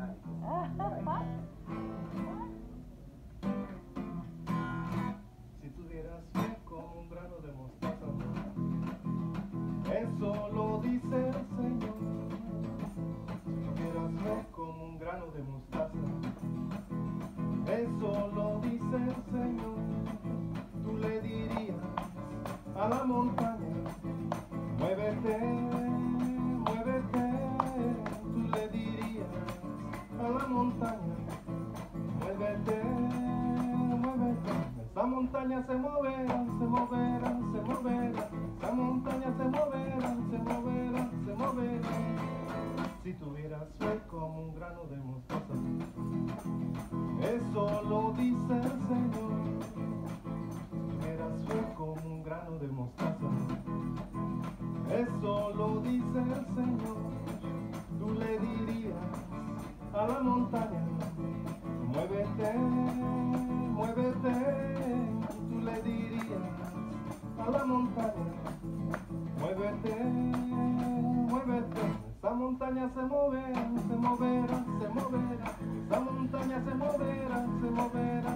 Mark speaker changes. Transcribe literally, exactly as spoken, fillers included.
Speaker 1: Si tuvieras fe como un grano de mostaza, eso lo dice el Señor. Si tuvieras fe como un grano de mostaza, eso lo dice el Señor. Tú le dirías a la montaña, muévete, muévete. Tú le dirías a la montaña, muévete, muévete. Esa montaña se moverá, se moverá, se moverá. Esa montaña se moverá, se moverá, se moverá. Si tuvieras fe como un grano de mostaza, eso lo dice el Señor. Si tuvieras fe como un grano de mostaza, eso lo dice el Señor. Tú le dirías a la montaña, muévete, muévete. Tú le dirías a la montaña, muévete, muévete. Esa montaña se moverá, se moverá, se moverá. Esa montaña se moverá, se moverá.